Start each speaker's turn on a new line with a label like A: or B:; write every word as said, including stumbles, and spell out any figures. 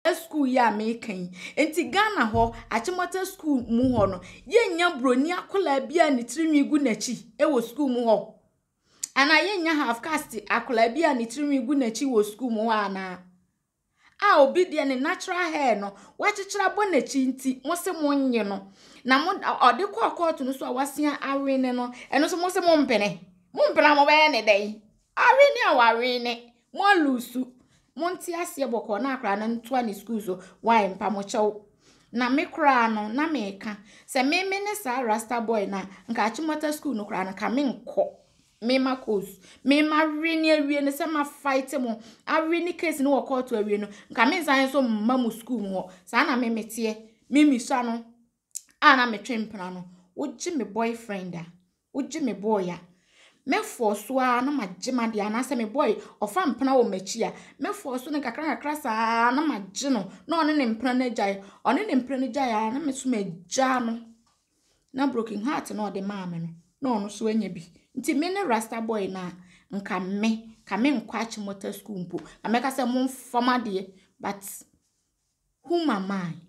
A: school ya making enti Ghana ho Achimota school mu ho no ye nya broni akola bia ni tirimi gu nachi e wo school mu ho ana ye nya half caste akola bia ni tirimi gu nachi wo school mu ho ana a obi de ne natural hair no wachichira bo nachi nti mo se mo nye no na mo ode kwa court no so awasia awene no eno so mo se mo mpene mo mpena mo be ne dai awene awawene mo lusu monti ase boko na akra na ntoa ni school so why mpa mo chew na me kra no na me ka se me me ne sa rasta boy na nka Achimota school no kra na ka me nko me makos me ma reni awie ne se ma fight mo awie ni case no court awie no nka me nsan so mma mu school mo sa na me mete me mi so no ana me twempena no wogi me boyfriend a wogi me boy a me force wa na magema de anase me boy ofa mpena wo machi a me force ne kakra kakra sa na mage no na one ne mpena na jai one ne mpena na jai na me so maja no na broken heart na ode ma me no na ono so anya bi nti me ne rasta boy na nka me ka me nkwa Achimota school mpo ameka se mo fama de but who am I